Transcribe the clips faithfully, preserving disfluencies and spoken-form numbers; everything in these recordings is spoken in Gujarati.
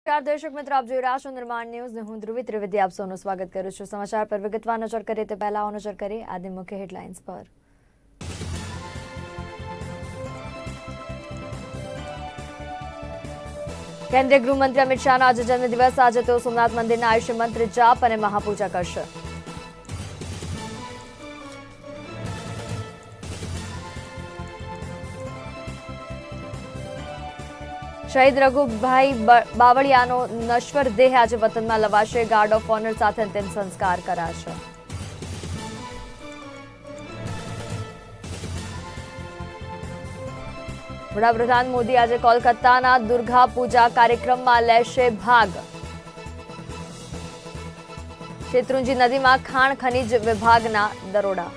નમસ્કાર દર્શક મિત્રો, આપ જોઈ રહ્યા છો નિર્માણ ન્યૂઝ ને હું ધ્રુવી ત્રિવેદી આપ સૌનું સ્વાગત કરું છું। સમાચાર પર વિગતવાર નજર કરીએ તે પહેલા નજર કરીએ આજની મુખ્ય હેડલાઇન્સ પર। કેન્દ્રીય ગૃહમંત્રી અમિત શાહનો આજે જન્મદિવસ। આજે તેઓ સોમનાથ મંદિરના આયુષ્ય મંત્ર જાપ અને મહાપૂજા કરશે। શહીદ રઘુભાઈ બાવળિયાનો નશ્વર દેહ આજે વતનમાં લવાશે। ગાર્ડ ઓફ ઓનર સાથે અંતિમ સંસ્કાર કરાશે। વડાપ્રધાન મોદી આજે કોલકાતાના દુર્ગા પૂજા કાર્યક્રમમાં લેશે ભાગ। શેત્રુંજી નદીમાં ખાણ ખનીજ વિભાગના દરોડા।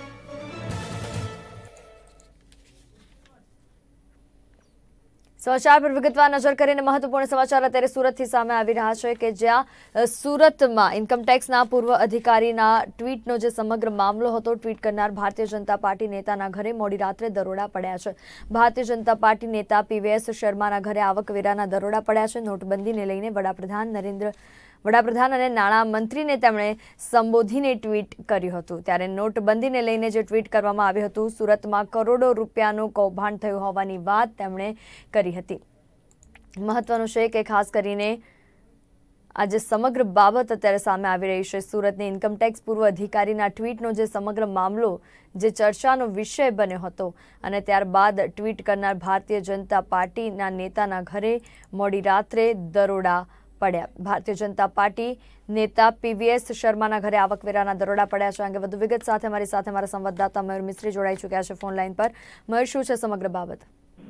સમાચાર પર વિગતવાર નજર કરીને મહત્વપૂર્ણ સમાચાર અત્યારે સુરતથી સામે આવી રહ્યા છે કે જ્યાં સુરતમાં ઇન્કમટેક્સના પૂર્વ અધિકારીના ટ્વીટનો જે સમગ્ર મામલો હતો, ટ્વીટ કરનાર ભારતીય જનતા પાર્ટી નેતાના ઘરે મોડી રાત્રે દરોડા પડ્યા છે। ભારતીય જનતા પાર્ટી નેતા પીવીએસ શર્માના ઘરે આવકવેરાના દરોડા પડ્યા છે। નોટબંધીને લઈને વડાપ્રધાન નરેન્દ્ર વડાપ્રધાન અને નાણાં મંત્રીને તેમણે સંબોધીને ટ્વીટ કર્યું હતું। ત્યારે નોટબંધીને લઈને જે ટ્વીટ કરવામાં આવ્યું હતું, સુરતમાં કરોડો રૂપિયાનું કૌભાંડ થયું હોવાની વાત તેમણે કરી હતી। મહત્વનું છે કે ખાસ કરીને આજે સમગ્ર બાબત અત્યારે સામે આવી રહી છે। સુરતની ઇન્કમટેક્સ પૂર્વ અધિકારીના ટ્વીટનો જે સમગ્ર મામલો જે ચર્ચાનો વિષય બન્યો હતો અને ત્યારબાદ ટ્વીટ કરનાર ભારતીય જનતા પાર્ટીના નેતાના ઘરે મોડી રાત્રે દરોડા પડ્યા। ભારતીય જનતા પાર્ટી નેતા પીવીએસ શર્માના ઘરે આવકવેરાના દરોડા પડ્યા છે। અંગે વધુ વિગત સાથે અમારી સાથે અમારા સંવાદદાતા મયુર મિસ્ત્રી જોડાઈ ચૂક્યા છે ફોન લાઈન પર। મયુર, શું છે સમગ્ર બાબત?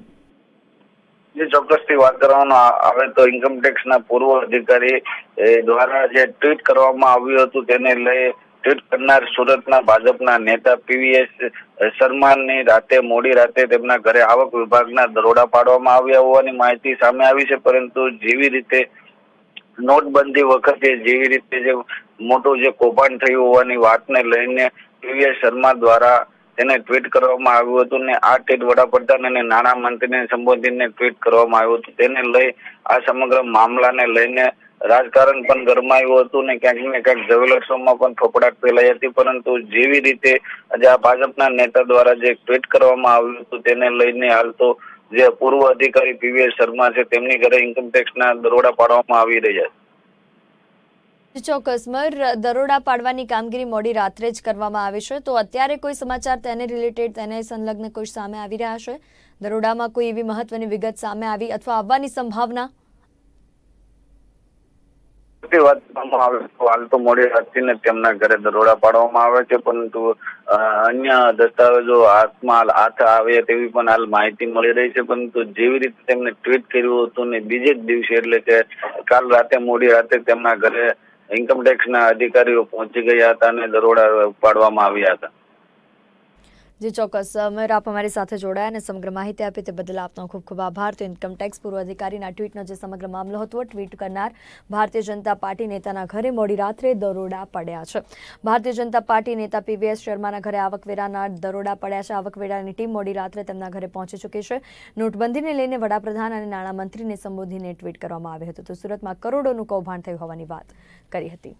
જે ચોક્કસથી વાત કરવામાં આવે તો ઇન્કમટેક્સના પૂર્વ અધિકારી દ્વારા જે ટ્વીટ કરવામાં આવ્યું હતું તેને લઈ ટ્વીટ કરનાર સુરતના ભાજપના નેતા પીવીએસ શર્માની રાતે મોડી રાતે તેમના ઘરે આવક વિભાગના દરોડા પાડવામાં આવ્યા હોવાની માહિતી સામે આવી છે। પરંતુ જેવી રીતે નોટબંધી વખતે જેવી રીતે જે મોટું જે કૌભાંડ થયું હોવાની વાતને લઈને પીવીએસ શર્મા દ્વારા તેને ટ્વીટ કરવામાં આવ્યું હતું ને આ ટ્વીટ વડાપ્રધાન અને નાણાં મંત્રીને સંબોધીને ટ્વીટ કરવામાં આવ્યું હતું। તેને લઈ આ સમગ્ર મામલાને લઈને રાજકારણ પણ ગરમાયું હતું ને ક્યાંક ને ક્યાંક જવેલર્સોમાં પણ ફફડાટ ફેલાઈ હતી। પરંતુ જેવી રીતે આજે આ ભાજપના નેતા દ્વારા જે ટ્વીટ કરવામાં આવ્યું હતું તેને લઈને હાલ તો જે પૂર્વ અધિકારી પીવીએસ શર્મા છે તેમની ઘરે ઇન્કમટેક્સના દરોડા પાડવામાં આવી રહ્યા છે। ચોક્કસ મર દરોડા પાડવાની કામગીરી મોડી રાત્રે જ કરવામાં આવી છે, તો અત્યારે કોઈ સમાચાર તેને રિલેટેડ તેને સંલગ્ન કોઈ સામે આવી રહ્યા છે? દરોડામાં કોઈ એવી મહત્વની વિગત સામે આવી અથવા આવવાની સંભાવના? વાત કરવામાં આવે તો હાલ તો મોડી રાત્રિને તેમના ઘરે દરોડા પાડવામાં આવે છે, પરંતુ અન્ય દસ્તાવેજો હાથમાં હાથ આવે તેવી પણ હાલ માહિતી મળી રહી છે। પરંતુ જેવી રીતે તેમને ટ્વીટ કર્યું હતું ને બીજે જ દિવસે એટલે કે કાલ રાતે મોડી રાતે તેમના ઘરે ઇન્કમટેક્સના અધિકારીઓ પહોંચી ગયા હતા અને દરોડા પાડવામાં આવ્યા હતા। જી ચોક્કસ મયુર, આપ અમારી સાથે જોડાયા અને સમગ્ર માહિતી આપી તે બદલ આપનો ખૂબ ખૂબ આભાર। તો ઇન્કમટેક્સ પૂર્વ અધિકારીના ટ્વીટનો જે સમગ્ર મામલો હતો, ટ્વીટ કરનાર ભારતીય જનતા પાર્ટી નેતાના ઘરે મોડી રાત્રે દરોડા પડ્યા છે। ભારતીય જનતા પાર્ટી નેતા પીવીએસ શર્માના ઘરે આવકવેરાના દરોડા પડ્યા છે। આવકવેરાની ટીમ મોડી રાત્રે તેમના ઘરે પહોંચી ચૂકી છે। નોટબંધીને લઈને વડાપ્રધાન અને નાણાં મંત્રીને સંબોધીને ટ્વીટ કરવામાં આવ્યું હતું, તો સુરતમાં કરોડોનું કૌભાંડ થયું હોવાની વાત કરી હતી।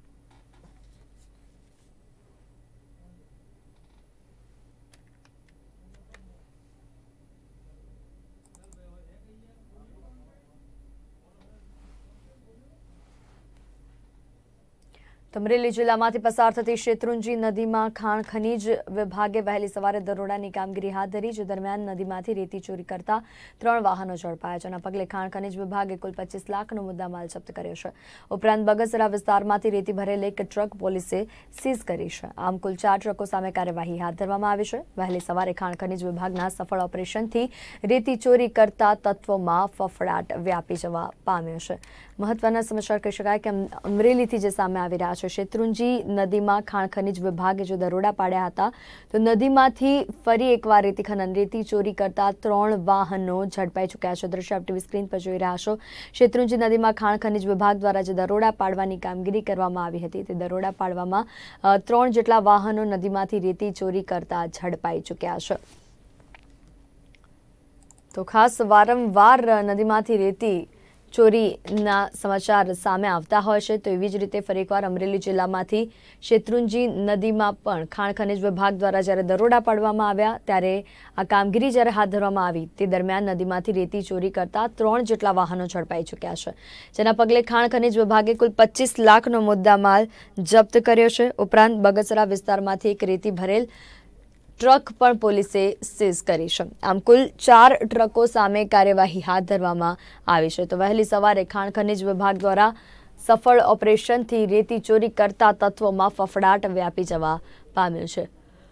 અમરેલી જિલ્લામાંથી પસાર થતી શેત્રુંજી નદીમાં ખાણ ખનીજ વિભાગે વહેલી સવારે દરોડાની કામગીરી હાથ ધરી, જે દરમિયાન નદીમાંથી રેતી ચોરી કરતા ત્રણ વાહનો ઝડપાયા। જેના પગલે ખાણ ખનીજ વિભાગે કુલ પચીસ લાખનો મુદ્દામાલ જપ્ત કર્યો છે। ઉપરાંત બગસરા વિસ્તારમાંથી રેતી ભરેલ એક ટ્રક પોલીસે સીઝ કરી છે। આમ કુલ ચાર ટ્રકો સામે કાર્યવાહી હાથ ધરવામાં આવી છે। વહેલી સવારે ખાણ ખનીજ વિભાગના સફળ ઓપરેશનથી રેતી ચોરી કરતા તત્વોમાં ફફડાટ વ્યાપી જવા પામ્યો છે। મહત્વના સમાચાર કહી શકાય કે અમરેલીથી જે સામે આવી રહ્યા છે, શેત્રુંજી નદીમાં ખાણ ખનીજ વિભાગે જો દરોડા પાડ્યા હતા, તો નદીમાંથી ફરી એકવાર રેતી ખનન રેતી ચોરી કરતા ત્રણ વાહનો ઝડપાઈ ચૂક્યા છે। દ્રશ્ય આપ ટીવી સ્ક્રીન પર જોઈ રહ્યા છો। શેત્રુંજી નદીમાં ખાણ ખનીજ વિભાગ દ્વારા જે દરોડા પાડવાની કામગીરી કરવામાં આવી હતી, તે દરોડા પાડવામાં ત્રણ જેટલા વાહનો નદીમાંથી રેતી ચોરી કરતા ઝડપાઈ ચૂક્યા છે। તો ખાસ વારંવાર નદીમાંથી રેતી ચોરીના સમાચાર સામે આવતા હોય છે તો એવી જ રીતે ફરી એકવાર અમરેલી જિલ્લામાંથી શેત્રુંજી નદીમાં પણ ખાણ ખનિજ વિભાગ દ્વારા જ્યારે દરોડા પાડવામાં આવ્યા ત્યારે આ કામગીરી જ્યારે હાથ ધરવામાં આવી તે દરમિયાન નદીમાંથી રેતી ચોરી કરતા ત્રણ જેટલા વાહનો ઝડપાઈ ચૂક્યા છે, જેના પગલે ખાણ ખનિજ વિભાગે કુલ પચીસ લાખનો મુદ્દામાલ જપ્ત કર્યો છે। ઉપરાંત બગસરા વિસ્તારમાંથી એક રેતી ભરેલ ટ્રક પણ પોલીસે સીઝ કરી છે। આમ કુલ ચાર ટ્રકો સામે કાર્યવાહી હાથ ધરવામાં આવી છે। તો વહેલી સવારે ખાણ ખનિજ વિભાગ દ્વારા સફળ ઓપરેશનથી રેતી ચોરી કરતા તત્વોમાં ફફડાટ વ્યાપી જવા પામ્યો છે।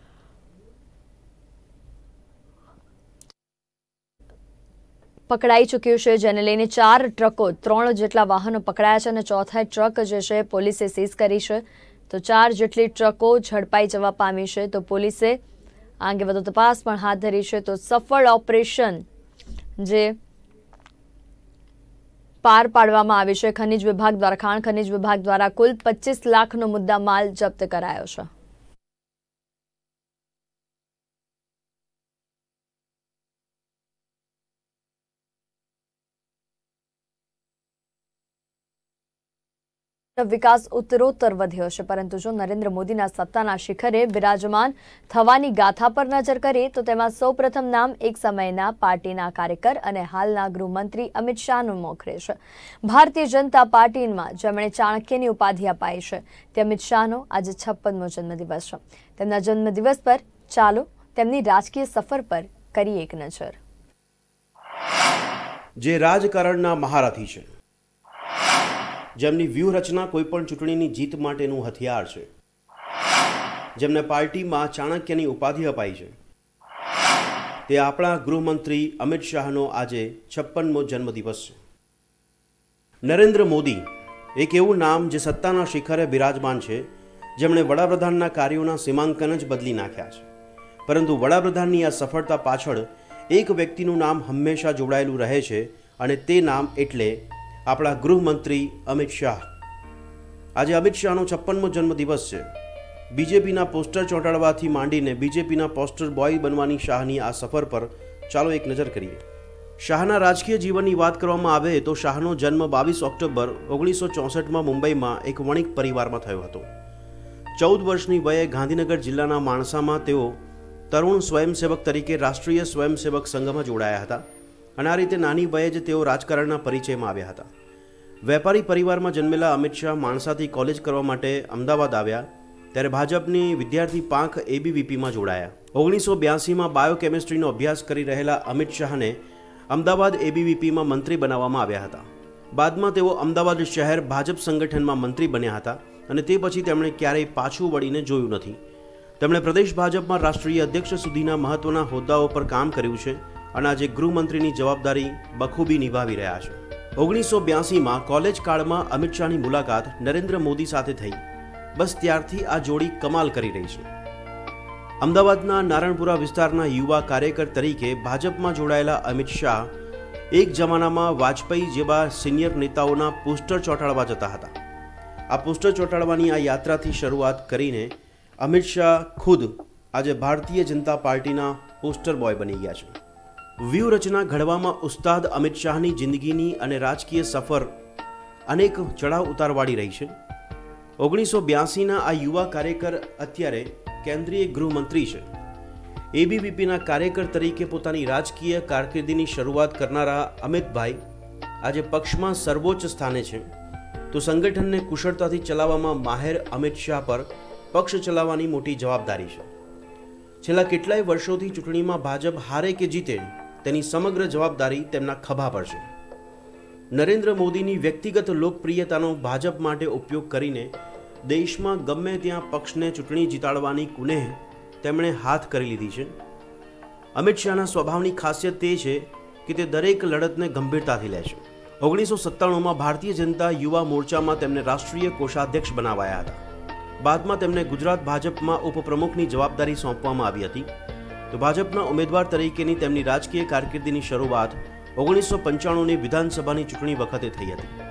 પકડાઈ ચૂક્યું છે, જેને લઈને ચાર ટ્રકો ત્રણ જેટલા વાહનો પકડાયા છે અને ચોથા ટ્રક જે છે પોલીસે સીઝ કરી છે। તો ચાર જેટલી ટ્રકો ઝડપાઈ જવા પામી છે। તો પોલીસે આ અંગે વધુ તપાસ પણ હાથ ધરી છે। તો સફળ ઓપરેશન જે પાર પાડવામાં આવી છે ખનિજ વિભાગ દ્વારા, ખાણ ખનિજ વિભાગ દ્વારા કુલ પચીસ લાખનો મુદ્દા માલ જપ્ત કરાયો છે। વિકાસ ઉત્તરોત્તર વધ્યો છે, પરંતુ જો નરેન્દ્ર મોદીના સત્તાના શિખરે બિરાજમાન થવાની ગાથા પર નજર કરીએ તો તેમાં સૌપ્રથમ નામ એક સમયના પાર્ટીના કાર્યકર અને હાલના ગૃહમંત્રી અમિત શાહનું મોખરે છે। ભારતીય જનતા પાર્ટીમાં જેમણે ચાણક્યની ઉપાધિ અપાઈ છે તે અમિત શાહનો આજે છપ્પનમો જન્મદિવસ છે। તેમના જન્મદિવસ પર ચાલો તેમની રાજકીય સફર પર કરીએ એક નજર। જે રાજકારણના મહારથી છે, જેમની વ્યૂહરચના કોઈપણ ચૂંટણીની જીત માટેનું હથિયાર છે, જેમને પાર્ટીમાં ચાણક્યની ઉપાધિ અપાઈ છે, તે આપણા ગૃહમંત્રી અમિત શાહનો આજે છપ્પનમો જન્મદિવસ છે। નરેન્દ્ર મોદી એક એવું નામ જે સત્તાના શિખરે બિરાજમાન છે, જેમણે વડાપ્રધાનના કાર્યોના સીમાંકન જ બદલી નાખ્યા છે, પરંતુ વડાપ્રધાનની આ સફળતા પાછળ એક વ્યક્તિનું નામ હંમેશા જોડાયેલું રહે છે અને તે નામ એટલે આપણા ગૃહમંત્રી અમિત શાહ। આજે અમિત શાહનો છપ્પનમો જન્મદિવસ છે। બીજેપીના પોસ્ટર ચોંટાડવાથી માંડીને બીજેપીના પોસ્ટર બોય બનવાની શાહની આ સફર પર ચાલો એક નજર કરીએ। શાહના રાજકીય જીવનની વાત કરવામાં આવે તો શાહનો જન્મ બાવીસ ઓક્ટોબર ઓગણીસો ચોસઠમાં મુંબઈમાં એક વણિક પરિવારમાં થયો હતો। ચૌદ વર્ષની વયે ગાંધીનગર જિલ્લાના માણસામાં તેઓ તરુણ સ્વયંસેવક તરીકે રાષ્ટ્રીય સ્વયંસેવક સંઘમાં જોડાયા હતા અને આ રીતે નાની વયે જ તેઓ રાજકારણના પરિચયમાં આવ્યા હતા। વેપારી પરિવારમાં જન્મેલા અમિત શાહ માણસાથી કોલેજ કરવા માટે અમદાવાદ આવ્યા ત્યારે ભાજપની વિદ્યાર્થી પાંખ એબીવીપીમાં જોડાયા। ઓગણીસો બ્યાસીમાં બાયોકેમિસ્ટ્રીનો અભ્યાસ કરી રહેલા અમિત શાહને અમદાવાદ એબીવીપીમાં મંત્રી બનાવવામાં આવ્યા હતા। બાદમાં તેઓ અમદાવાદ શહેર ભાજપ સંગઠનમાં મંત્રી બન્યા હતા અને તે પછી તેમણે ક્યારેય પાછું વળીને જોયું નથી। તેમણે પ્રદેશ ભાજપમાં રાષ્ટ્રીય અધ્યક્ષ સુધીના મહત્વના હોદ્દાઓ પર કામ કર્યું છે અને આજે ગૃહમંત્રીની જવાબદારી બખૂબી નિભાવી રહ્યા છે। ઓગણીસો બ્યાસીમાં કોલેજ કાળમાં અમિત શાહની મુલાકાત નરેન્દ્ર મોદી સાથે થઈ। બસ ત્યારથી આ જોડી કમાલ કરી રહી છે। અમદાવાદના નારણપુરા વિસ્તારના યુવા કાર્યકર તરીકે ભાજપમાં જોડાયેલા અમિત શાહ એક જમાનામાં વાજપેયી જેવા સિનિયર નેતાઓના પોસ્ટર ચોંટાડવા જતા હતા। આ પોસ્ટર ચોંટાડવાની આ યાત્રાથી શરૂઆત કરીને અમિત શાહ ખુદ આજે ભારતીય જનતા પાર્ટીના પોસ્ટર બોય બની ગયા છે। વ્યૂહરચના ઘડવામાં ઉસ્તાદ અમિત શાહની જિંદગીની અને રાજકીય સફર અનેક ચઢાવ ઉતારવાળી રહી છે। ઓગણીસો બ્યાસીના આ યુવા કાર્યકર અત્યારે કેન્દ્રીય ગૃહમંત્રી છે। એબીવીપીના કાર્યકર તરીકે પોતાની રાજકીય કારકિર્દીની શરૂઆત કરનારા અમિતભાઈ આજે પક્ષમાં સર્વોચ્ચ સ્થાને છે, તો સંગઠનને કુશળતાથી ચલાવવામાં માહેર અમિત શાહ પર પક્ષ ચલાવવાની મોટી જવાબદારી છે। છેલ્લા કેટલાય વર્ષોથી ચૂંટણીમાં ભાજપ હારે કે જીતે તેની સમગ્ર જવાબદારી તેમના ખભા પર છે। નરેન્દ્ર મોદીની વ્યક્તિગત લોકપ્રિયતાનો ભાજપ માટે ઉપયોગ કરીને દેશમાં ગમે ત્યાં પક્ષને ચૂંટણી જીતાડવાની કુનેહ તેમણે હાથ કરી લીધી છે। અમિત શાહના સ્વભાવની ખાસિયત તે છે કે તે દરેક લડતને ગંભીરતાથી લે છે। ઓગણીસો સત્તાણુંમાં ભારતીય જનતા યુવા મોરચામાં તેમને રાષ્ટ્રીય કોષાધ્યક્ષ બનાવાયા હતા। બાદમાં તેમને ગુજરાત ભાજપમાં ઉપપ્રમુખની જવાબદારી સોંપવામાં આવી હતી। તો ભાજપના ઉમેદવાર તરીકેની તેમની રાજકીય કારકિર્દીની શરૂઆત ઓગણીસો પંચાણુંની વિધાનસભાની ચૂંટણી વખતે થઈ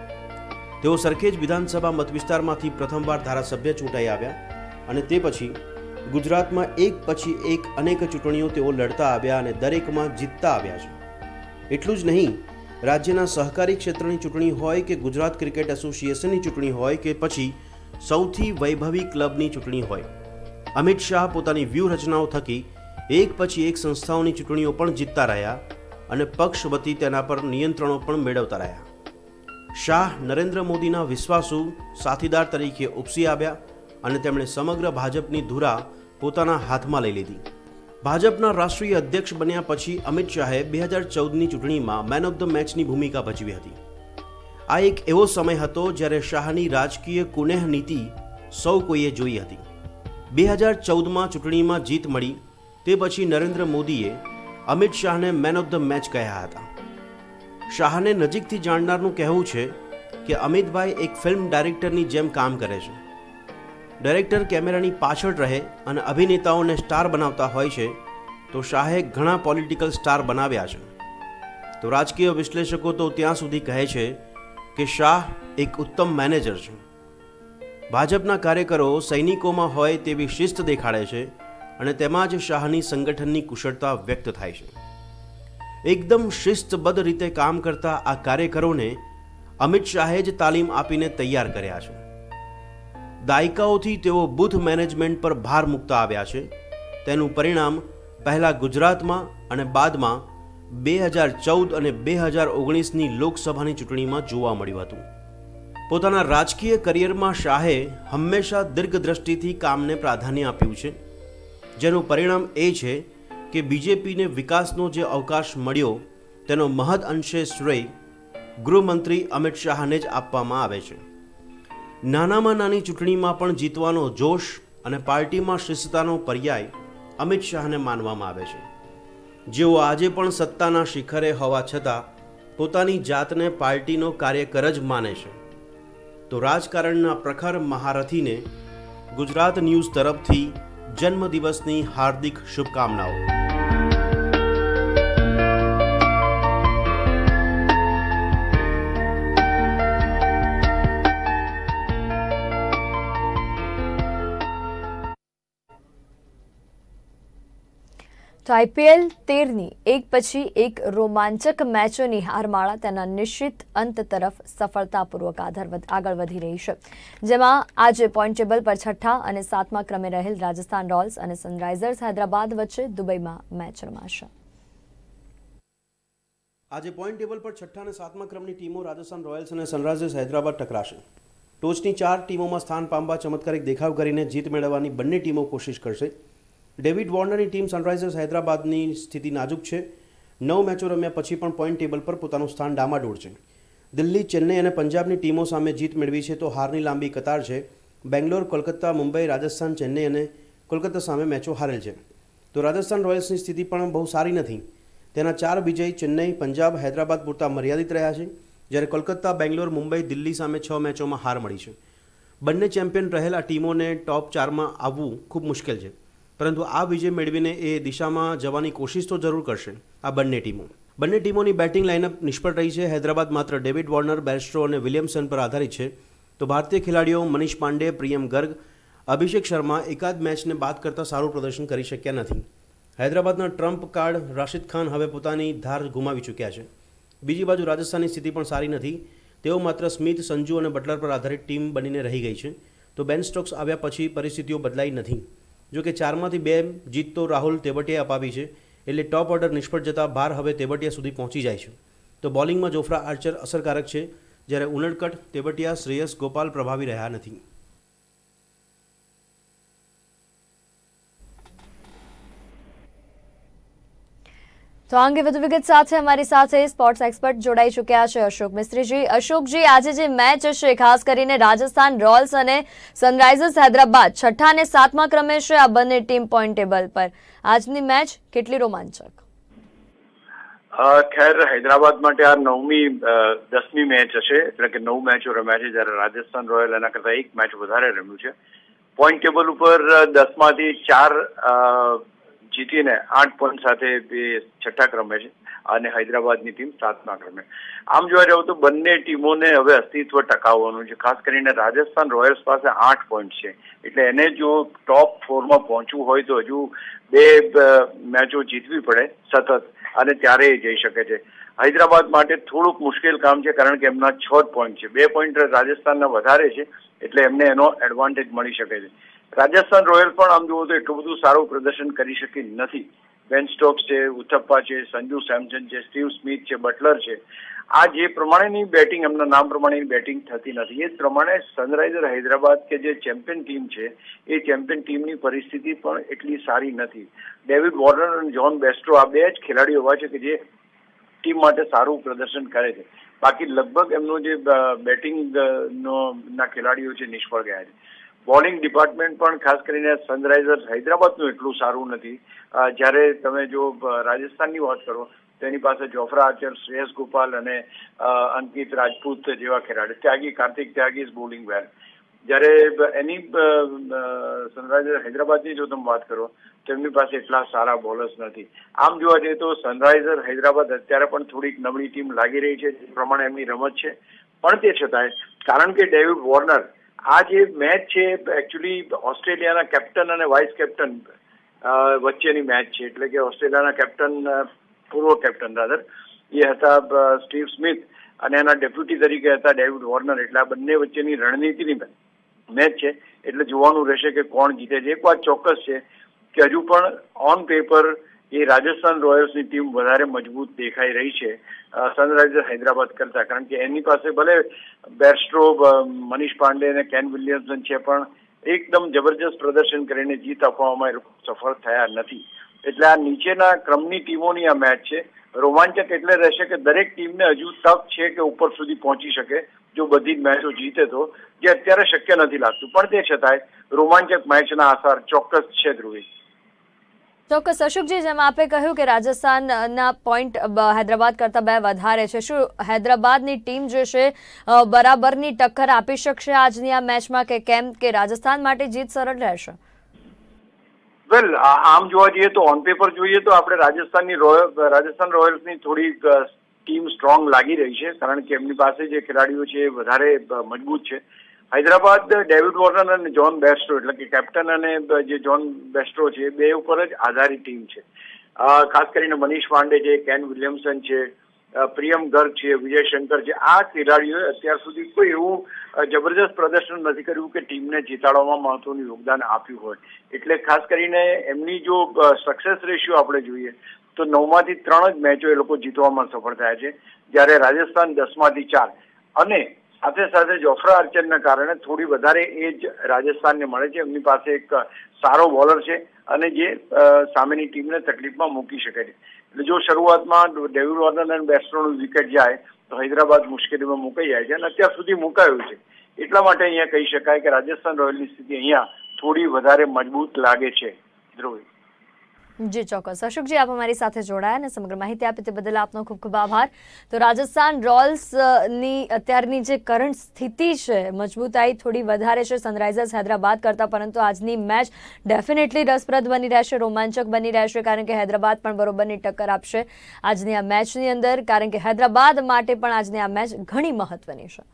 હતી। તેઓ સરખેજ વિધાનસભા મતવિસ્તારમાંથી પ્રથમવાર ધારાસભ્ય ચૂંટાઈ આવ્યા અને તે પછી ગુજરાતમાં એક પછી એક અનેક ચૂંટણીઓ તેઓ લડતા આવ્યા અને દરેકમાં જીતતા આવ્યા છે। એટલું જ નહીં, રાજ્યના સહકારી ક્ષેત્રની ચૂંટણી હોય કે ગુજરાત ક્રિકેટ એસોસિએશનની ચૂંટણી હોય કે પછી સૌથી વૈભવી ક્લબની ચૂંટણી હોય, અમિત શાહ પોતાની વ્યૂહરચનાઓ થકી એક પછી એક સંસ્થાઓની ચૂંટણીઓ પણ જીતતા રહ્યા અને પક્ષ વતી તેના પર નિયંત્રણો પણ મેળવતા રહ્યા. શાહ નરેન્દ્ર મોદીના વિશ્વાસુ સાથીદાર તરીકે ઉપસી આવ્યા અને તેમણે સમગ્ર ભાજપની ધુરા પોતાના હાથમાં લઈ લીધી. ભાજપના રાષ્ટ્રીય અધ્યક્ષ બન્યા પછી અમિત શાહે બે હજાર ચૌદની ચૂંટણીમાં મેન ઓફ ધ મેચની ભૂમિકા ભજવી હતી. આ એક એવો સમય હતો જ્યારે શાહની રાજકીય કુનેહ નીતિ સૌ કોઈએ જોઈ હતી. બે હજાર ચૌદમાં ચૂંટણીમાં જીત મળી તે પછી નરેન્દ્ર મોદીએ અમિત શાહને મેન ઓફ ધ મેચ કહ્યા હતા. શાહને નજીકથી જાણનારનું કહેવું છે કે અમિતભાઈ એક ફિલ્મ ડાયરેક્ટરની જેમ કામ કરે છે. ડાયરેક્ટર કેમેરાની પાછળ રહે અને અભિનેતાઓને સ્ટાર બનાવતા હોય છે તો શાહે ઘણા પોલિટિકલ સ્ટાર બનાવ્યા છે. તો રાજકીય વિશ્લેષકો તો ત્યાં સુધી કહે છે કે શાહ એક ઉત્તમ મેનેજર છે. ભાજપના કાર્યકરો સૈનિકોમાં હોય તેવી શિસ્ત દેખાડે છે અને તેમાં જ શાહની સંગઠનની કુશળતા વ્યક્ત થાય છે. એકદમ શિસ્તબદ્ધ રીતે કામ કરતા આ કાર્યકરોને અમિત શાહે જ તાલીમ આપીને તૈયાર કર્યા છે. દાયકાઓથી તેઓ બૂથ મેનેજમેન્ટ પર ભાર મૂકતા આવ્યા છે. તેનું પરિણામ પહેલા ગુજરાતમાં અને બાદમાં બે હજાર ચૌદ અને બે હજાર ઓગણીસની લોકસભાની ચૂંટણીમાં જોવા મળ્યું હતું. પોતાના રાજકીય કરિયરમાં શાહે હંમેશા દીર્ઘદ્રષ્ટિથી કામને પ્રાધાન્ય આપ્યું છે, જેનું પરિણામ એ છે કે બીજેપીને વિકાસનો જે અવકાશ મળ્યો તેનો મહદ અંશે શ્રેય ગૃહમંત્રી અમિત શાહને જ આપવામાં આવે છે. નાનામાં નાની ચૂંટણીમાં પણ જીતવાનો જોશ અને પાર્ટીમાં શિસ્તતાનો પર્યાય અમિત શાહને માનવામાં આવે છે, જેઓ આજે પણ સત્તાના શિખરે હોવા છતાં પોતાની જાતને પાર્ટીનો કાર્યકર જ માને છે. તો રાજકારણના પ્રખર મહારથીને ગુજરાત ન્યૂઝ તરફથી જન્મદિવસની હાર્દિક શુભકામનાઓ. તો આઈપીએલ તેરની એક પછી એક રોમાંચક મેચોની હારમાળા તેના નિશ્ચિત અંત તરફ સફળતાપૂર્વક આગળ વધી રહી છે, જેમાં આજે પોઈન્ટ ટેબલ પર છઠ્ઠા અને સાતમા ક્રમે રહેલ રાજસ્થાન રોયલ્સ અને સનરાઇઝર્સ હૈદરાબાદ વચ્ચે દુબઈમાં મેચ રમાશે. આજે પોઈન્ટ ટેબલ પર છઠ્ઠા અને સાતમા ક્રમની ટીમો રાજસ્થાન રોયલ્સ અને સનરાઇઝર્સ હૈદરાબાદ ટકરાશે. ટોચની ચાર ટીમોમાં સ્થાન પામવા ચમત્કારિક દેખાવ કરીને જીત મેળવવાની બંને ટીમો કોશિશ કરશે. ડેવિડ વોર્નરની ટીમ સનરાઇઝર્સ હૈદરાબાદની સ્થિતિ નાજુક છે. નવ મેચો રમ્યા પછી પણ પોઈન્ટ ટેબલ પર પોતાનું સ્થાન ડામાડોળ છે. દિલ્હી, ચેન્નઈ અને પંજાબની ટીમો સામે જીત મેળવી છે તો હારની લાંબી કતાર છે. બેંગ્લોર, કોલકાતા, મુંબઈ, રાજસ્થાન, ચેન્નઈ અને કોલકાતા સામે મેચો હારેલ છે. તો રાજસ્થાન રોયલ્સની સ્થિતિ પણ બહુ સારી નથી. તેના ચાર વિજય ચેન્નઈ, પંજાબ, હૈદરાબાદ પૂરતા મર્યાદિત રહ્યા છે, જ્યારે કોલકાતા, બેંગ્લોર, મુંબઈ, દિલ્હી સામે છ મેચોમાં હાર મળી છે. બંને ચેમ્પિયન રહેલા ટીમોને ટોપ ચારમાં આવવું ખૂબ મુશ્કેલ છે, પરંતુ આ વિજય મેળવીને એ દિશામાં જવાની કોશિશ તો જરૂર કરશે આ બંને ટીમો. બંને ટીમોની બેટિંગ લાઇનઅપ નિષ્ફળ રહી છે. હૈદરાબાદ માત્ર ડેવિડ વોર્નર, બેરસ્ટ્રો અને વિલિયમસન પર આધારિત છે, તો ભારતીય ખેલાડીઓ મનીષ પાંડે, પ્રિયમ ગર્ગ, અભિષેક શર્મા એકાદ મેચને બાદ કરતાં સારું પ્રદર્શન કરી શક્યા નથી. હૈદરાબાદના ટ્રમ્પ કાર્ડ રાશિદ ખાન હવે પોતાની ધાર ગુમાવી ચૂક્યા છે. બીજી બાજુ રાજસ્થાનની સ્થિતિ પણ સારી નથી. તેઓ માત્ર સ્મિથ, સંજુ અને બટલર પર આધારિત ટીમ બનીને રહી ગઈ છે, તો બેન સ્ટોક્સ આવ્યા પછી પરિસ્થિતિઓ બદલાઈ નથી. જો કે ચારમાંથી બે જીત તો રાહુલ તેવટિયાએ અપાવી છે, એટલે ટોપ ઓર્ડર નિષ્ફળ જતાં બાર હવે તેવટિયા સુધી પહોંચી જાય છે. તો બોલિંગમાં જોફ્રા આર્ચર અસરકારક છે, જ્યારે ઉનડકટ, તેવટિયા, શ્રેયસ ગોપાલ પ્રભાવી રહ્યા નથી. તો આ અંગે વધુ વિગત સાથે અમારી સાથે સ્પોર્ટ્સ એક્સપર્ટ જોડાઈ ચૂક્યા છે અશોક મિસ્ત્રીજી. અશોકજી, આજે જે મેચ હશે ખાસ કરીને રાજસ્થાન રોયલ્સ અને સનરાઇઝર્સ હૈદરાબાદ છઠ્ઠા અને સાતમા ક્રમે છે આ બંને ટીમ પોઈન્ટ ટેબલ પર, આજની મેચ કેટલી રોમાંચક? ખેર હૈદરાબાદ માટે આ નવમી દસમી મેચ હશે, એટલે કે નવ મેચો રમ્યા છે, જ્યારે રાજસ્થાન રોયલ એના કરતા એક મેચ વધારે રમ્યું છે. પોઈન્ટ ટેબલ ઉપર દસમાંથી ચાર જીતીને આઠ પોઈન્ટ સાથે છઠ્ઠા ક્રમે છે અને હૈદરાબાદની ટીમ સાતમા ક્રમે. આમ જોવા જાવ તો બંને ટીમોને હવે અસ્તિત્વ ટકાવવાનું છે. ખાસ કરીને રાજસ્થાન રોયલ્સ પાસે આઠ પોઈન્ટ છે, એટલે એને જો ટોપ ફોરમાં પહોંચવું હોય તો હજુ બે મેચો જીતવી પડે સતત, અને ત્યારે એ જઈ શકે છે. હૈદરાબાદ માટે થોડુંક મુશ્કેલ કામ છે, કારણ કે એમના છ જ પોઈન્ટ છે, બે પોઈન્ટ રાજસ્થાનના વધારે છે, એટલે એમને એનો એડવાન્ટેજ મળી શકે છે. રાજસ્થાન રોયલ પણ આમ જુઓ તો એટલું બધું સારું પ્રદર્શન કરી શકી નથી. બેન સ્ટોક્સ છે, ઉથપ્પા છે, સંજુ સેમસન છે, સ્ટીવ સ્મિથ છે, બટલર છે, આ જે પ્રમાણેની બેટિંગ એમના નામ પ્રમાણેની બેટિંગ થતી નથી. એ જ પ્રમાણે સનરાઈઝર હૈદરાબાદ કે જે ચેમ્પિયન ટીમ છે એ ચેમ્પિયન ટીમની પરિસ્થિતિ પણ એટલી સારી નથી. ડેવિડ વોર્નર અને જ્હોન બેસ્ટ્રો આ બે જ ખેલાડીઓ એવા છે કે જે ટીમ માટે સારું પ્રદર્શન કરે છે. બાકી લગભગ એમનો જે બેટિંગ નો ના ખેલાડીઓ છે નિષ્ફળ ગયા છે. બોલિંગ ડિપાર્ટમેન્ટ પણ ખાસ કરીને સનરાઈઝર્સ હૈદરાબાદનું એટલું સારું નથી. જ્યારે તમે જો રાજસ્થાનની વાત કરો તો એની પાસે જોફ્રા આર્ચર, શ્રેયસ ગોપાલ અને અંકિત રાજપૂત જેવા ખેલાડી, Tyagi Kartik Tyagi is bowling well. જ્યારે એની સનરાઈઝર હૈદરાબાદની જો તમે વાત કરો તો એમની પાસે એટલા સારા બોલર્સ નથી. આમ જોવા જઈએ તો સનરાઈઝર હૈદરાબાદ અત્યારે પણ થોડીક નબળી ટીમ લાગી રહી છે, જે પ્રમાણે એમની રમત છે. પણ તે છતાંય કારણ કે ડેવિડ વોર્નર આ જે મેચ છે એકચ્યુઅલી ઓસ્ટ્રેલિયાના કેપ્ટન અને વાઇસ કેપ્ટન વચ્ચેની મેચ છે, એટલે કે ઓસ્ટ્રેલિયાના કેપ્ટન, પૂર્વ કેપ્ટન રાધર, એ હતા સ્ટીવ સ્મિથ અને એના ડેપ્યુટી તરીકે હતા ડેવિડ વોર્નર. એટલે આ બંને વચ્ચેની રણનીતિની મેચ છે, એટલે જોવાનું રહેશે કે કોણ જીતે છે. એક વાત ચોક્કસ છે કે હજુ પણ ઓન પેપર એ રાજસ્થાન રોયલ્સની ટીમ વધારે મજબૂત દેખાઈ રહી છે સનરાઈઝર હૈદરાબાદ કરતા, કારણ કે એની પાસે ભલે બેરસ્ટ્રો, મનીષ પાંડે અને કેન વિલિયમસન છે, પણ એકદમ જબરજસ્ત પ્રદર્શન કરીને જીત આપવામાં એ લોકો સફળ થયા નથી. એટલે આ નીચેના ક્રમની ટીમોની આ મેચ છે. રોમાંચક એટલે રહેશે કે દરેક ટીમને હજુ તક છે કે ઉપર સુધી પહોંચી શકે જો બધી જ મેચો જીતે તો, જે અત્યારે શક્ય નથી લાગતું. પણ તે છતાંય રોમાંચક મેચના આસાર ચોક્કસ છે. ધ્રુવી ચોક્કસ. અશોકજી, જેમ આપે કહ્યું કે રાજસ્થાનના પોઈન્ટ હૈદરાબાદ કરતાં બે વધારે છે, શું હૈદરાબાદની ટીમ જે છે બરાબરની ટક્કર આપી શકશે આજની આ મેચમાં, કે કેમ કે રાજસ્થાન માટે જીત સરળ રહેશે? વેલ, આમ જોવા જઈએ તો ઓન પેપર જોઈએ તો આપણે રાજસ્થાનની રોયલ રાજસ્થાન રોયલ્સની થોડી ટીમ સ્ટ્રોંગ લાગી રહી છે, કારણ કે એમની પાસે જે ખેલાડીઓ છે એ વધારે મજબૂત છે. હૈદરાબાદ ડેવિડ વોર્નર અને જ્હોન બેસ્ટ્રો, એટલે કે કેપ્ટન અને જે જ્હોન બેસ્ટ્રો છે, બે ઉપર જ આધારિત ટીમ છે. ખાસ કરીને મનીષ પાંડે છે, કેન વિલિયમસન છે, પ્રિયમ ગર્ગ છે, વિજય શંકર છે, આ ખેલાડીઓએ અત્યાર સુધી કોઈ એવું જબરજસ્ત પ્રદર્શન નથી કર્યું કે ટીમને જીતાડવામાં મહત્વનું યોગદાન આપ્યું હોય. એટલે ખાસ કરીને એમની જો સક્સેસ રેશિયો આપણે જોઈએ તો નવમાંથી ત્રણ જ મેચો એ લોકો જીતવામાં સફળ થયા છે, જ્યારે રાજસ્થાન દસમાંથી ચાર. અને સાથે સાથે જોફ્રા આર્ચરના કારણે થોડી વધારે એજ રાજસ્થાનને મળે છે. એમની પાસે એક સારો બોલર છે અને જે સામેની ટીમને તકલીફમાં મૂકી શકે છે. એટલે જો શરૂઆતમાં ડેવિડ વોર્નર અને બેસ્ટ્રોનું વિકેટ જાય તો હૈદરાબાદ મુશ્કેલીમાં મુકાઈ જાય છે, અને અત્યાર સુધી મુકાયું છે. એટલા માટે અહીંયા કહી શકાય કે રાજસ્થાન રોયલની સ્થિતિ અહીંયા થોડી વધારે મજબૂત લાગે છે. ધ્રુવી જી ચોક્કસ. અશોકજી, આપ અમારી સાથે જોડાયા અને સમગ્ર માહિતી આપી તે બદલ આપનો ખૂબ ખૂબ આભાર. તો રાજસ્થાન રોયલ્સની અત્યારની જે કરંટ સ્થિતિ છે, મજબૂતાઈ થોડી વધારે છે સનરાઈઝર્સ હૈદરાબાદ કરતાં, પરંતુ આજની મેચ ડેફિનેટલી રસપ્રદ બની રહેશે, રોમાંચક બની રહેશે, કારણ કે હૈદરાબાદ પણ બરોબરની ટક્કર આપશે આજની આ મેચની અંદર, કારણ કે હૈદરાબાદ માટે પણ આજની આ મેચ ઘણી મહત્વની છે.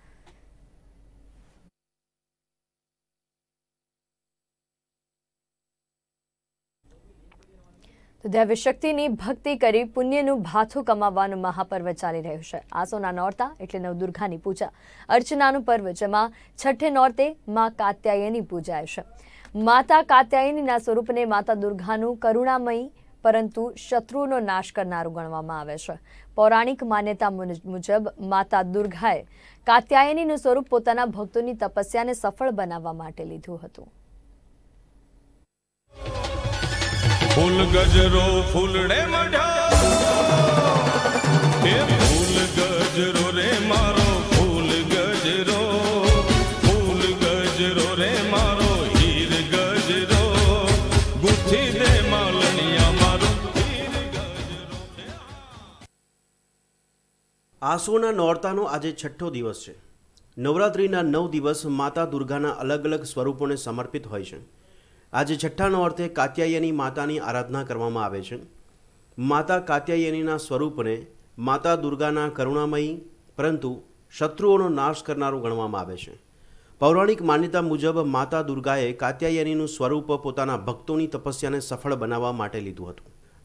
દૈવી શક્તિની ભક્તિ કરી પુણ્યનું ભાથું કમાવવાનું મહાપર્વ ચાલી રહ્યું છે. આસોના નોરતા એટલે નવદુર્ગાની પૂજા, અર્ચનાનું પર્વ, જેમાં છઠ્ઠે નોરતે મા કાત્યાયની પૂજાય છે. માતા કાત્યાયનીના સ્વરૂપને માતા દુર્ગાનું કરુણામયી પરંતુ શત્રુનો નાશ કરનારું ગણવામાં આવે છે. પૌરાણિક માન્યતા મુજબ માતા દુર્ગાએ કાત્યાયનીનું સ્વરૂપ પોતાના ભક્તોની તપસ્યાને સફળ બનાવવા માટે લીધું હતું. ફૂલ ગજરો ફૂલડે મઢા એ ફૂલ ગજરો રે મારો ફૂલ ગજરો ફૂલ ગજરો રે મારો હીર ગજરો ગુઠી દે માલણિયા મારો હીર ગજરો. આસોના નોરતાનો આજે છઠ્ઠો દિવસ છે. નવરાત્રિના નવ દિવસ માતા દુર્ગાના અલગ અલગ સ્વરૂપોને સમર્પિત હોય છે. આજે છઠ્ઠા નોરતે કાત્યાયની માતાની આરાધના કરવામાં આવે છે. માતા કાત્યાયનીના સ્વરૂપને માતા દુર્ગાના કરુણામયી પરંતુ શત્રુઓનો નાશ કરનારું ગણવામાં આવે છે. પૌરાણિક માન્યતા મુજબ માતા દુર્ગાએ કાત્યાયનીનું સ્વરૂપ પોતાના ભક્તોની તપસ્યાને સફળ બનાવવા માટે લીધું હતું.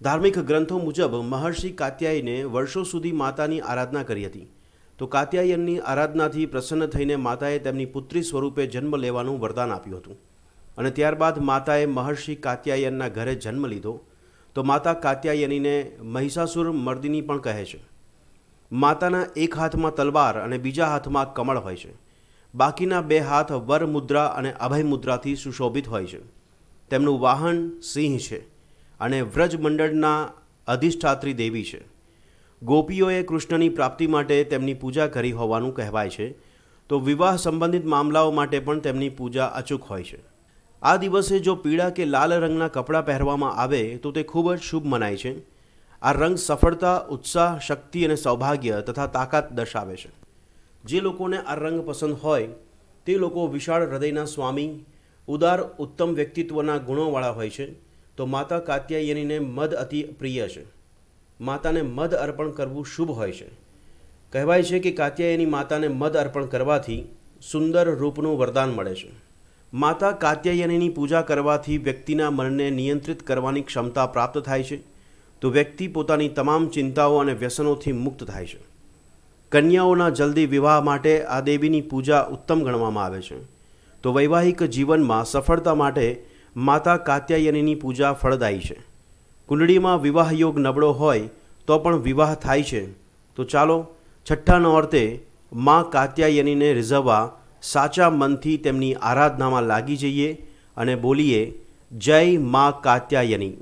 ધાર્મિક ગ્રંથો મુજબ મહર્ષિ કાત્યાયને વર્ષો સુધી માતાની આરાધના કરી હતી, તો કાત્યાયનની આરાધનાથી પ્રસન્ન થઈને માતાએ તેમની પુત્રી સ્વરૂપે જન્મ લેવાનું વરદાન આપ્યું હતું અને ત્યારબાદ માતાએ મહર્ષિ કાત્યાયનના ઘરે જન્મ લીધો. તો માતા કાત્યાયનીને મહિષાસુર મર્દિની પણ કહે છે. માતાના એક હાથમાં તલવાર અને બીજા હાથમાં કમળ હોય છે. બાકીના બે હાથ વર મુદ્રા અને અભય મુદ્રાથી સુશોભિત હોય છે. તેમનું વાહન સિંહ છે અને વ્રજ મંડળના અધિષ્ઠાત્રી દેવી છે. ગોપીઓએ કૃષ્ણની પ્રાપ્તિ માટે તેમની પૂજા કરી હોવાનું કહેવાય છે. તો વિવાહ સંબંધિત મામલાઓ માટે પણ તેમની પૂજા અચૂક હોય છે. આ દિવસે જો પીળા કે લાલ રંગના કપડાં પહેરવામાં આવે તો તે ખૂબ જ શુભ મનાય છે. આ રંગ સફળતા, ઉત્સાહ, શક્તિ અને સૌભાગ્ય તથા તાકાત દર્શાવે છે. જે લોકોને આ રંગ પસંદ હોય તે લોકો વિશાળ હૃદયના સ્વામી, ઉદાર ઉત્તમ વ્યક્તિત્વના ગુણોવાળા હોય છે. તો માતા કાત્યાયનીને મધ અતિ પ્રિય છે. માતાને મધ અર્પણ કરવું શુભ હોય છે. કહેવાય છે કે કાત્યાયની માતાને મધ અર્પણ કરવાથી સુંદર રૂપનું વરદાન મળે છે. માતા કાત્યાયનીની પૂજા કરવાથી વ્યક્તિના મનને નિયંત્રિત કરવાની ક્ષમતા પ્રાપ્ત થાય છે. તો વ્યક્તિ પોતાની તમામ ચિંતાઓ અને વ્યસનોથી મુક્ત થાય છે. કન્યાઓના જલ્દી વિવાહ માટે આ દેવીની પૂજા ઉત્તમ ગણવામાં આવે છે. તો વૈવાહિક જીવનમાં સફળતા માટે માતા કાત્યાયનીની પૂજા ફળદાયી છે. કુંડળીમાં વિવાહ યોગ નબળો હોય તો પણ વિવાહ થાય છે. તો ચાલો છઠ્ઠા નોરતે મા કાત્યાયનીને રીઝવવા સાચા મનથી તેમની આરાધનામાં લાગી જઈએ અને બોલીએ જય મા કાત્યાયની.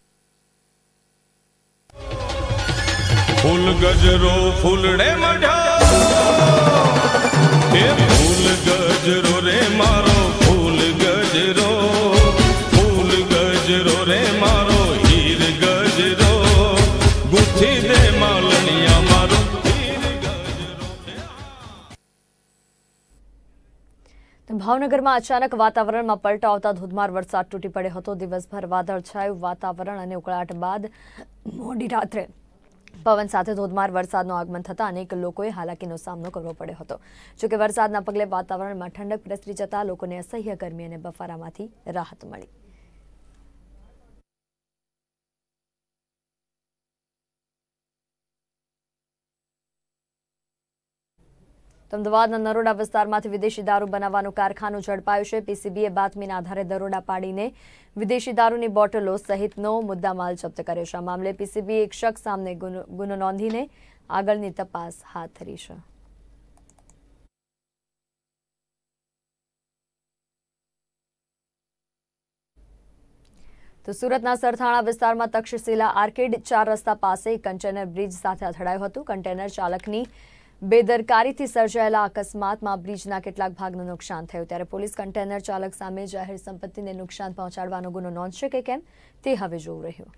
ફૂલ ગજરો ફૂલડે મઢ્યા, એ ફૂલ ગજરો રે મારો ફૂલ ગજરો, ફૂલ ગજરો રે મારો હીર ગજરો, ગુથી દે માલણિયા મારો હીર ગજરો. ભાવનગરમાં અચાનક વાતાવરણમાં પલટો આવતા ધોધમાર વરસાદ તૂટી પડ્યો હતો. દિવસભર વાદળછાયું વાતાવરણ અને ઉકળાટ બાદ મોડી રાત્રે પવન સાથે ધોધમાર વરસાદનું આગમન થતાં અનેક લોકોએ હાલાકીનો સામનો કરવો પડ્યો હતો. જોકે વરસાદના પગલે વાતાવરણમાં ઠંડક પ્રસરી જતા લોકોને અસહ્ય ગરમી અને બફારામાંથી રાહત મળી. અમદાવાદના નરોડા વિસ્તારમાંથી વિદેશી દારૂ બનાવવાનું કારખાનું ઝડપાયું છે. પીસીબીએ બાતમીના આધારે દરોડા પાડીને વિદેશી દારૂની બોટલો સહિતનો મુદ્દામાલ જપ્ત કર્યો છે. આ મામલે પીસીબીએ એક શખ્સ સામે ગુનો નોંધીને આગળની તપાસ હાથ ધરી છે. તો સુરતના સરથાણા વિસ્તારમાં તક્ષશિલા આર્કેડ ચાર રસ્તા પાસે એક કન્ટેનર બ્રિજ સાથે અથડાયું હતું. કન્ટેનર ચાલકની બેદરકારીથી સર્જાયેલા અકસ્માતમાં બ્રિજના કેટલાક ભાગનું નુકસાન થયું, ત્યારે પોલીસ કન્ટેનર ચાલક સામે જાહેર સંપત્તિને નુકસાન પહોંચાડવાનો ગુનો નોંધશે કે કેમ તે હવે જોવું રહ્યું.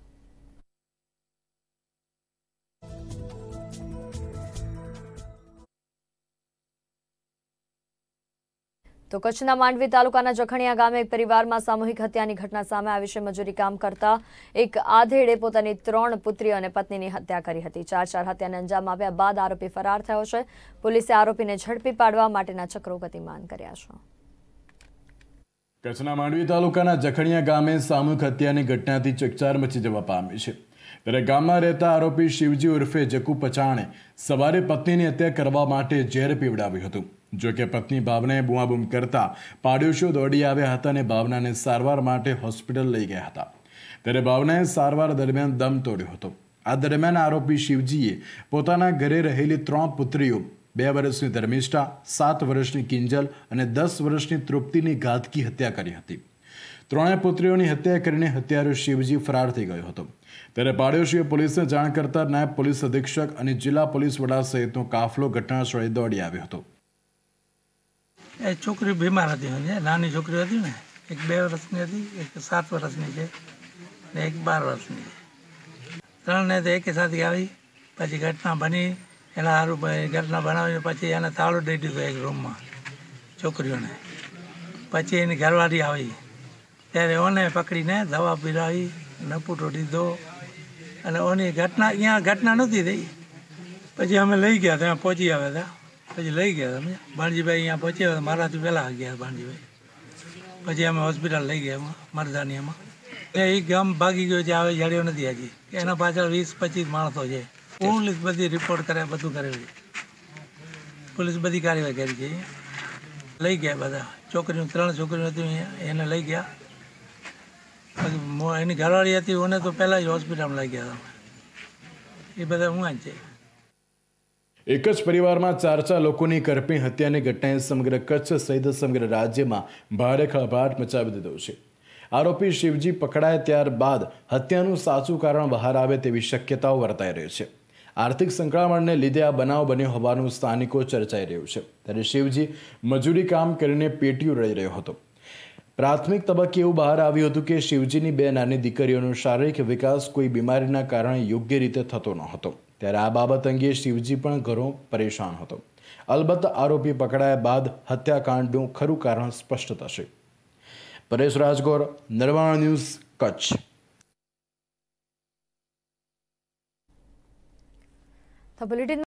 તો કચ્છના માંડવી તાલુકાના જખણિયા ગામે એક પરિવારમાં સામૂહિક હત્યાની ઘટના સામે આવી છે. મજૂરી કામ કરતા એક આધેડે પોતાની ત્રણ પુત્રીઓ અને પત્નીની હત્યા કરી હતી. ચાર ચાર હત્યાને અંજામ આપ્યા બાદ આરોપી ફરાર થયો છે. પોલીસે આરોપીને ઝડપી પાડવા માટેના ચક્રો ગતિમાન કર્યા છે. કચ્છના માંડવી તાલુકાના જખણિયા ગામે સામૂહિક હત્યાની ઘટનાથી ચકચાર મચી જવા પામી છે. ત્યારે ગામમાં રહેતા આરોપી શિવજી ઉર્ફે જકુ પચાણે સવારે પત્નીની હત્યા કરવા માટે ઝેર પીવડાવ્યું હતું. જો કે પત્ની ભાવનાએ બૂમાબૂમ કરતા પાડોશીઓ દોડી આવ્યા હતા અને ભાવનાને સારવાર માટે હોસ્પિટલ લઈ ગયા હતા. ત્યારે ભાવનાએ સારવાર દરમિયાન દમ તોડ્યો હતો. આ દરમિયાન આરોપી શિવજીએ પોતાના ઘરે રહેલી ત્રણ પુત્રીઓ બે વર્ષની ધર્મિષ્ઠા, સાત વર્ષની કિંજલ અને દસ વર્ષની તૃપ્તિની ઘાતકી હત્યા કરી હતી. ત્રણેય પુત્રીઓની હત્યા કરીને હત્યારો શિવજી ફરાર થઈ ગયો હતો. ત્યારે પાડોશીએ પોલીસને જાણ કરતા નાયબ પોલીસ અધિક્ષક અને જિલ્લા પોલીસ વડા સહિતનો કાફલો ઘટનાસ્થળે દોડી આવ્યો હતો. એ છોકરી બીમાર હતી, નાની છોકરી હતી ને, એક બે વર્ષની હતી, એક સાત વર્ષની છે ને એક બાર વર્ષની છે. ત્રણને તો એકે સાથે આવી. પછી ઘટના બની એના સારું ઘટના બનાવીને પછી એને તાળું દઈ દીધું એક રૂમમાં છોકરીઓને. પછી એની ઘરવાળી આવી ત્યારે ઓને પકડીને દવા પીરાવી, નપૂટો દીધો અને ઓની ઘટના અહીંયા ઘટના નહોતી થઈ. પછી અમે લઈ ગયા ત્યાં પહોંચી આવ્યા હતા. પછી લઈ ગયા તમે ભાણજીભાઈ અહીંયા પહોંચ્યા મારાથી પહેલાં ગયા ભાણજીભાઈ. પછી અમે હોસ્પિટલ લઈ ગયા મરદાનીયામાં. એ ગામ ભાગી ગયો છે, આવે જડ્યો નથી હજી. એના પાછળ વીસ પચીસ માણસો છે. પોલીસ બધી રિપોર્ટ કરે, બધું કરેલું છે. પોલીસ બધી કાર્યવાહી કરી છે. લઈ ગયા બધા છોકરીઓ, ત્રણ છોકરીઓ હતી અહીંયા, એને લઈ ગયા. બાકી એની ઘરવાળી હતી, ઓને તો પહેલાં જ હોસ્પિટલમાં લઈ ગયા હતા. એ બધા હું જ છે. એક જ પરિવારમાં ચાર ચાર લોકોની કરપી હત્યાની ઘટનાએ સમગ્ર કચ્છ સહિત સમગ્ર રાજ્યમાં ભારે ખળભળાટ મચાવી દીધો છે. આરોપી શિવજી પકડાય ત્યારબાદ હત્યાનું સાચું કારણ બહાર આવે તેવી શક્યતાઓ વર્તાઈ રહી છે. આર્થિક સંકળામણને લીધે આ બનાવ બન્યો હોવાનું સ્થાનિકો ચર્ચાઈ રહ્યું છે. ત્યારે શિવજી મજૂરી કામ કરીને પેટીયું રહી રહ્યો હતો. પ્રાથમિક તબક્કે એવું બહાર આવ્યું હતું કે શિવજીની બે નાની દીકરીઓનો શારીરિક વિકાસ કોઈ બીમારીના કારણે યોગ્ય રીતે થતો ન હતો. ત્યારે આ બાબત અંગે શિવજી પણ ઘણો પરેશાન હતો. અલબત્ત આરોપી પકડાયા બાદ હત્યાકાંડનું ખરું કારણ સ્પષ્ટ થશે. પરેશ રાજગોર, નિર્માણ ન્યૂઝ, કચ્છ. તો બુલેટિન